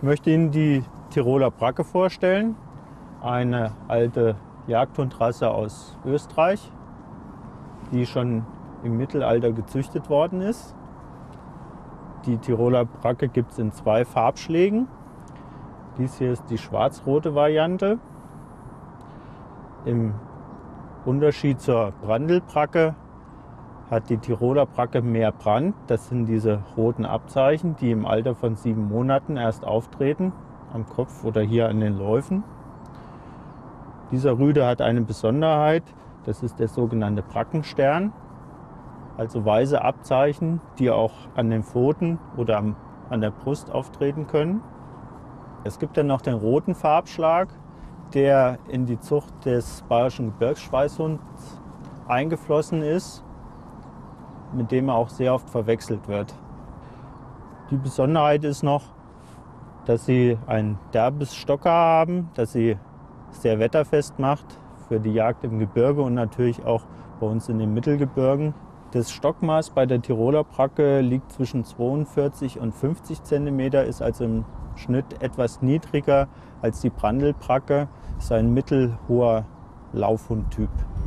Ich möchte Ihnen die Tiroler Bracke vorstellen, eine alte Jagdhundrasse aus Österreich, die schon im Mittelalter gezüchtet worden ist. Die Tiroler Bracke gibt es in 2 Farbschlägen. Dies hier ist die schwarz-rote Variante. Im Unterschied zur Brandelbracke hat die Tiroler Bracke mehr Brand. Das sind diese roten Abzeichen, die im Alter von 7 Monaten erst auftreten, am Kopf oder hier an den Läufen. Dieser Rüde hat eine Besonderheit, das ist der sogenannte Brackenstern, also weiße Abzeichen, die auch an den Pfoten oder an der Brust auftreten können. Es gibt dann noch den roten Farbschlag, der in die Zucht des Bayerischen Gebirgsschweißhunds eingeflossen ist, mit dem er auch sehr oft verwechselt wird. Die Besonderheit ist noch, dass sie ein derbes Stocker haben, das sie sehr wetterfest macht für die Jagd im Gebirge und natürlich auch bei uns in den Mittelgebirgen. Das Stockmaß bei der Tiroler Bracke liegt zwischen 42 und 50 cm, ist also im Schnitt etwas niedriger als die Brandelbracke, ist ein mittelhoher Laufhundtyp.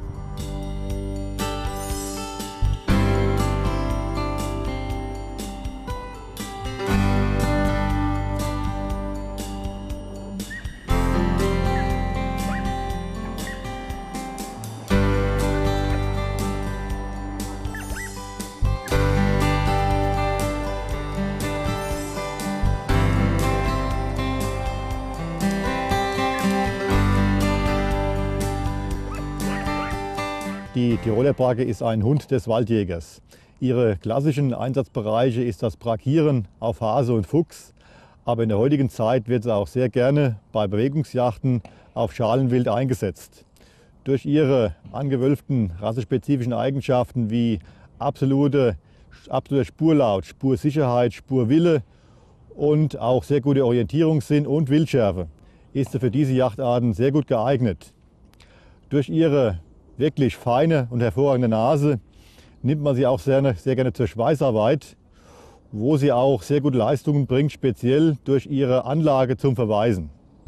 Die Tiroler Bracke ist ein Hund des Waldjägers. Ihre klassischen Einsatzbereiche ist das Brackieren auf Hase und Fuchs. Aber in der heutigen Zeit wird sie auch sehr gerne bei Bewegungsjachten auf Schalenwild eingesetzt. Durch ihre angewölbten rassespezifischen Eigenschaften wie absoluter Spurlaut, Spursicherheit, Spurwille und auch sehr gute Orientierungssinn und Wildschärfe ist sie für diese Jachtarten sehr gut geeignet. Durch ihre wirklich feine und hervorragende Nase nimmt man sie auch sehr gerne zur Schweißarbeit, wo sie auch sehr gute Leistungen bringt, speziell durch ihre Anlage zum Verweisen.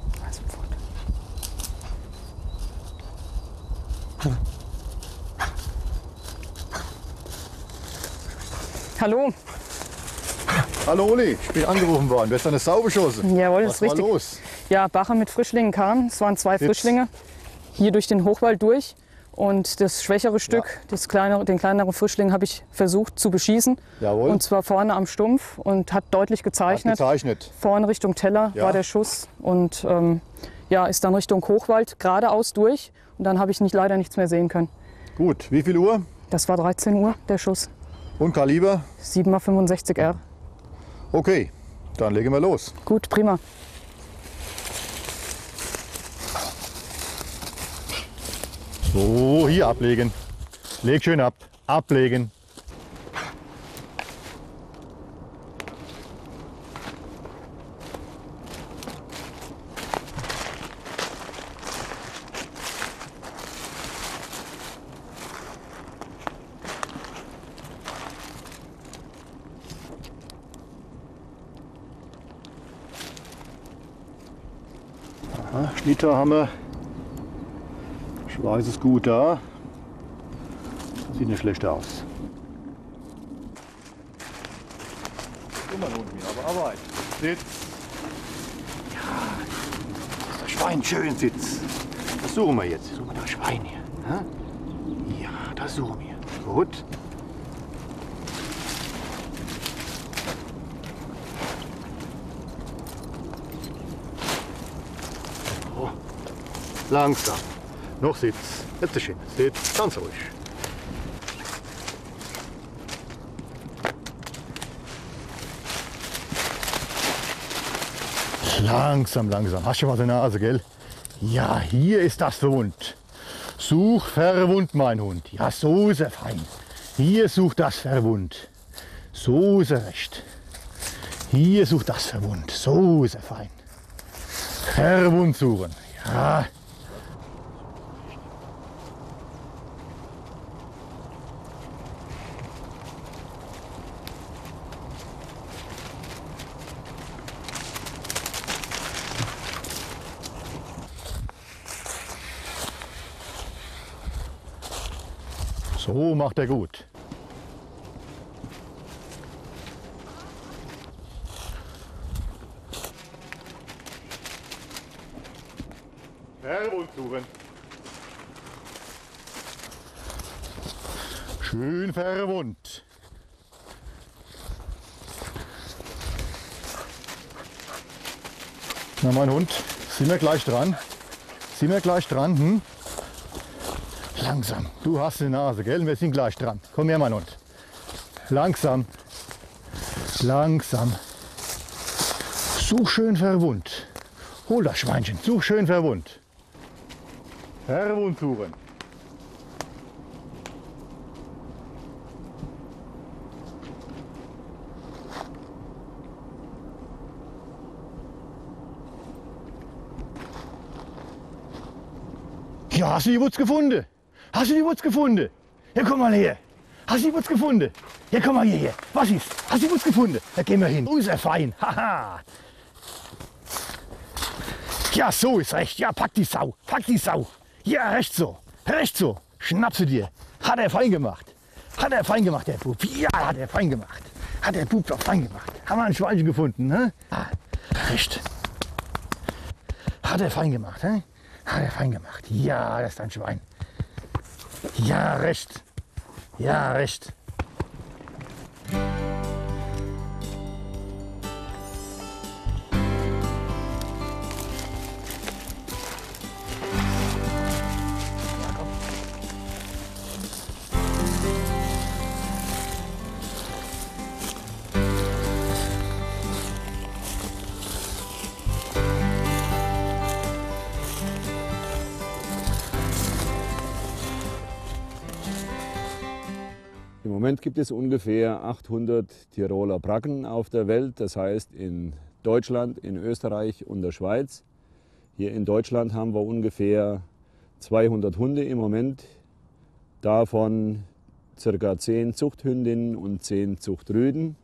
Hallo. Hallo Uli, ich bin angerufen worden. Du hast eine Sau beschossen. Jawohl, Was ist richtig. war los? Ja, Bache mit Frischlingen kam. Es waren 2 Frischlinge hier durch den Hochwald durch. Und das schwächere Stück, den kleineren Frischling, habe ich versucht zu beschießen. Jawohl. Und zwar vorne am Stumpf und hat deutlich gezeichnet. Vorne Richtung Teller war der Schuss und ist dann Richtung Hochwald geradeaus durch. Und dann habe ich leider nichts mehr sehen können. Gut, wie viel Uhr? Das war 13 Uhr, der Schuss. Und Kaliber? 7x65 R. Okay, dann legen wir los. Gut, prima. So, hier ablegen. Leg schön ab. Ablegen. Aha, Schnitter haben wir. Schweiß ist gut da. Sieht nicht schlecht aus. Guck mal unten, aber Arbeit. Sitz. Ja, dass das Schwein schön sitzt. Das suchen wir jetzt. Suchen wir das Schwein hier. Ha? Ja, das suchen wir. Gut. So. Langsam. Noch Sitz. Jetzt ist schön. Sitz. Ganz ruhig. Langsam, langsam. Hast du mal die Nase, gell? Ja, hier ist das Verwund. Such Verwund, mein Hund. Ja, so ist er fein. Hier sucht das Verwund. So ist er recht. Hier sucht das Verwund. So ist er fein. Verwund suchen. Ja. So macht er gut. Verwundsuchen. Schön verwund. Na, mein Hund, sind wir gleich dran? Sind wir gleich dran? Hm? Langsam. Du hast die Nase, gell? Wir sind gleich dran. Komm her, mein Hund. Langsam. Langsam. Such schön verwund. Hol das Schweinchen. Such schön verwund. Verwund suchen. Ja, hast du die Wutz gefunden? Hast du die Wutz gefunden? Ja, komm mal her. Hast du die Wutz gefunden? Ja, komm mal hierher. Was ist? Hast du die Wutz gefunden? Da gehen wir hin. So ist er fein. Haha. Ja, so ist recht. Ja, pack die Sau. Pack die Sau. Ja, recht so. Recht so. Schnapp sie dir. Hat er fein gemacht. Hat er fein gemacht, der Bub. Ja, hat er fein gemacht. Hat der Bub doch fein gemacht. Haben wir ein Schweinchen gefunden, ne? Ah, recht. Hat er fein gemacht, ne? Hat er fein gemacht. Ja, das ist ein Schwein. Ja, recht. Ja, recht. Im Moment gibt es ungefähr 800 Tiroler Bracken auf der Welt, das heißt in Deutschland, in Österreich und der Schweiz. Hier in Deutschland haben wir ungefähr 200 Hunde im Moment, davon ca. 10 Zuchthündinnen und 10 Zuchtrüden.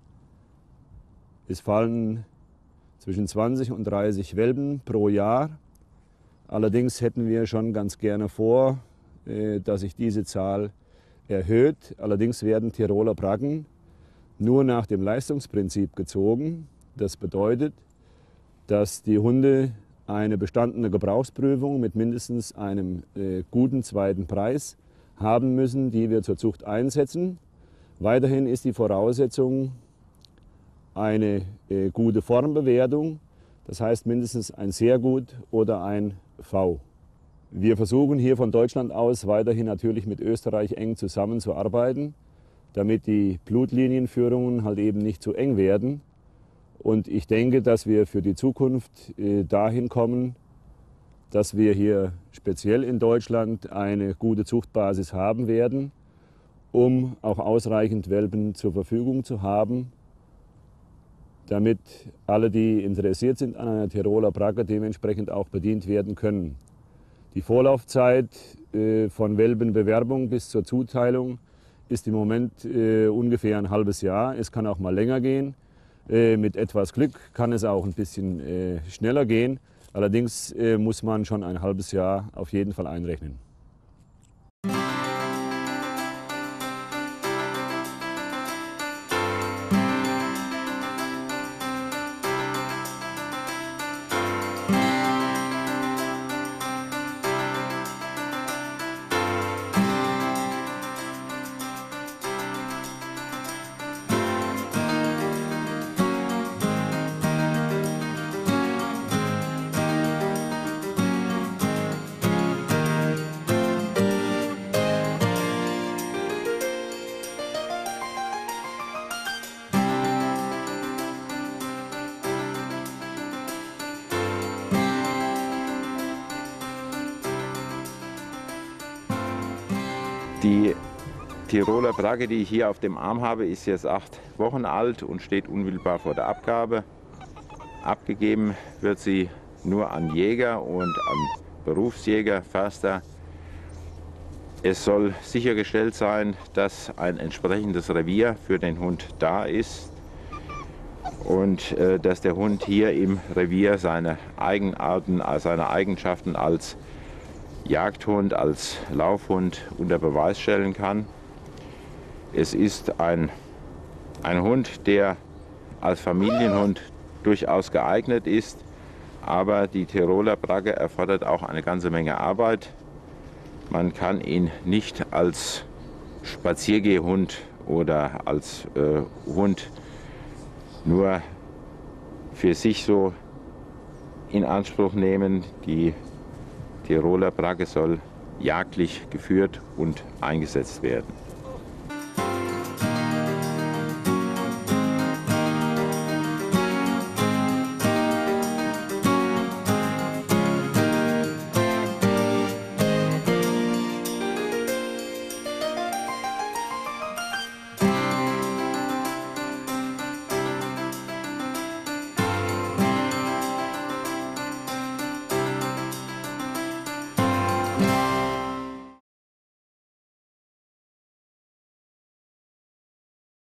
Es fallen zwischen 20 und 30 Welpen pro Jahr. Allerdings hätten wir schon ganz gerne vor, dass sich diese Zahl erhöht. Allerdings werden Tiroler Bracken nur nach dem Leistungsprinzip gezogen. Das bedeutet, dass die Hunde eine bestandene Gebrauchsprüfung mit mindestens einem guten zweiten Preis haben müssen, die wir zur Zucht einsetzen. Weiterhin ist die Voraussetzung eine gute Formbewertung, das heißt mindestens ein sehr gut oder ein V. Wir versuchen hier von Deutschland aus weiterhin natürlich mit Österreich eng zusammenzuarbeiten, damit die Blutlinienführungen halt eben nicht zu eng werden. Und ich denke, dass wir für die Zukunft dahin kommen, dass wir hier speziell in Deutschland eine gute Zuchtbasis haben werden, um auch ausreichend Welpen zur Verfügung zu haben, damit alle, die interessiert sind an einer Tiroler Bracke, dementsprechend auch bedient werden können. Die Vorlaufzeit von Welpenbewerbung bis zur Zuteilung ist im Moment ungefähr ein halbes Jahr. Es kann auch mal länger gehen. Mit etwas Glück kann es auch ein bisschen schneller gehen. Allerdings muss man schon ein halbes Jahr auf jeden Fall einrechnen. Die Tiroler Bracke, die ich hier auf dem Arm habe, ist jetzt 8 Wochen alt und steht unmittelbar vor der Abgabe. Abgegeben wird sie nur an Jäger und an Berufsjäger, Förster. Es soll sichergestellt sein, dass ein entsprechendes Revier für den Hund da ist und dass der Hund hier im Revier seine Eigenarten, seine Eigenschaften als Jagdhund, als Laufhund unter Beweis stellen kann. Es ist ein Hund, der als Familienhund durchaus geeignet ist, aber die Tiroler Bragge erfordert auch eine ganze Menge Arbeit. Man kann ihn nicht als Spaziergehhund oder als Hund nur für sich so in Anspruch nehmen. Die Tiroler Bragge soll jagdlich geführt und eingesetzt werden.